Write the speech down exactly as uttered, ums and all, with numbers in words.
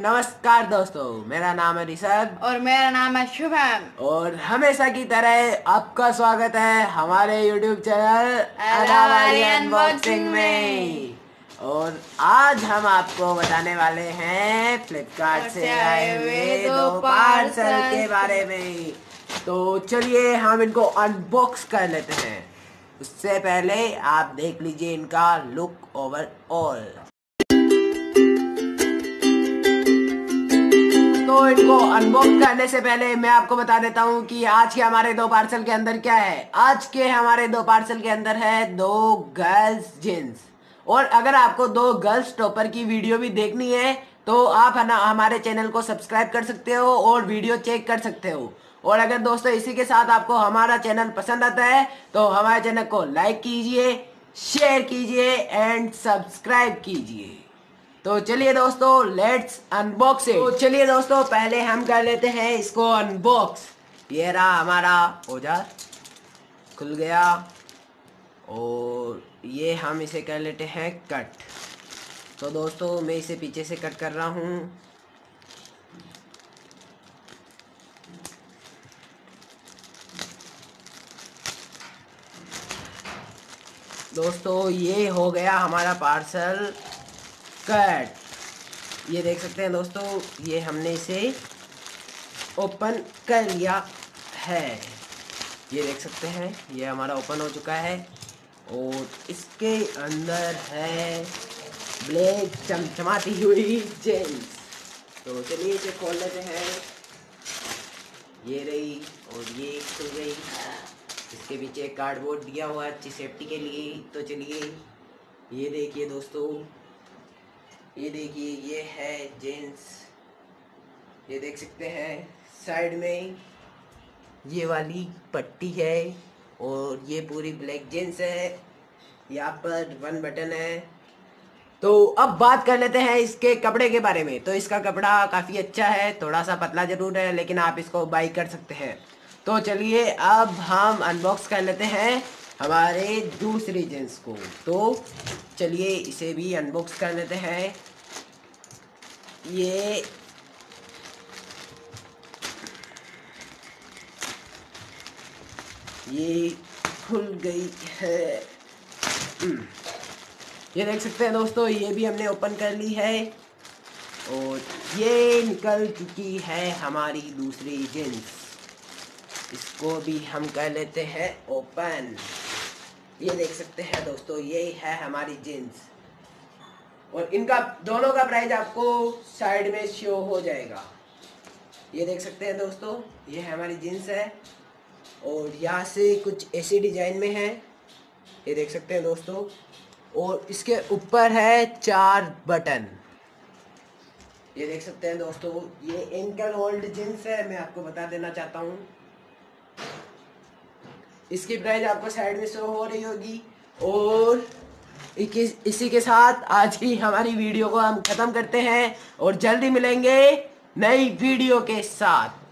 नमस्कार दोस्तों, मेरा नाम है ऋषभ और मेरा नाम है शुभम और हमेशा की तरह आपका स्वागत है हमारे यूट्यूब चैनल अनावारी अनबॉक्सिंग में। और आज हम आपको बताने वाले हैं फ्लिपकार्ट से आए हुए दो पार्सल के बारे में। तो चलिए हम इनको अनबॉक्स कर लेते हैं। उससे पहले आप देख लीजिए इनका लुक ओवरऑल। तो इनको अनबॉक्स करने से पहले मैं आपको बता देता हूँ कि आज के हमारे दो पार्सल के अंदर क्या है। आज के हमारे दो पार्सल के अंदर है दो गर्ल्स जींस। और अगर आपको दो गर्ल्स टॉपर की वीडियो भी देखनी है तो आप है ना हमारे चैनल को सब्सक्राइब कर सकते हो और वीडियो चेक कर सकते हो। और अगर दोस्तों इसी के साथ आपको हमारा चैनल पसंद आता है तो हमारे चैनल को लाइक कीजिए, शेयर कीजिए एंड सब्सक्राइब कीजिए। तो चलिए दोस्तों लेट्स अनबॉक्स इट। तो चलिए दोस्तों पहले हम कर लेते हैं इसको अनबॉक्स। ये रहा हमारा औजार, खुल गया और ये हम इसे कर लेते हैं कट। तो दोस्तों मैं इसे पीछे से कट कर रहा हूँ। दोस्तों ये हो गया हमारा पार्सल कट। ये देख सकते हैं दोस्तों, ये हमने इसे ओपन कर लिया है। ये देख सकते हैं ये हमारा ओपन हो चुका है और इसके अंदर है ब्लैक चमचमाती हुई जींस। तो चलिए इसे खोल लेते हैं। ये रही और ये खुल गई। इसके पीछे कार्डबोर्ड दिया हुआ है अच्छी सेफ्टी के लिए। तो चलिए ये देखिए दोस्तों, ये देखिए ये है जींस। ये देख सकते हैं साइड में ये वाली पट्टी है और ये पूरी ब्लैक जींस है। यहाँ पर वन बटन है। तो अब बात कर लेते हैं इसके कपड़े के बारे में। तो इसका कपड़ा काफ़ी अच्छा है, थोड़ा सा पतला ज़रूर है लेकिन आप इसको बाई कर सकते हैं। तो चलिए अब हम अनबॉक्स कर लेते हैं हमारे दूसरी जींस को। तो चलिए इसे भी अनबॉक्स कर लेते हैं। ये ये खुल गई है। ये देख सकते हैं दोस्तों, ये भी हमने ओपन कर ली है और ये निकल चुकी है हमारी दूसरी जींस। इसको भी हम कर लेते हैं ओपन। ये देख सकते हैं दोस्तों, ये है हमारी जींस और इनका दोनों का प्राइस आपको साइड में शो हो जाएगा। ये देख सकते हैं दोस्तों, ये है हमारी जींस है और यहाँ से कुछ ऐसी डिजाइन में है। ये देख सकते हैं दोस्तों और इसके ऊपर है चार बटन। ये देख सकते हैं दोस्तों, ये एंकल होल्ड जींस है। मैं आपको बता देना चाहता हूँ इसकी प्राइस आपको साइड में शो हो रही होगी। और इसी के साथ आज की हमारी वीडियो को हम खत्म करते हैं और जल्दी मिलेंगे नई वीडियो के साथ।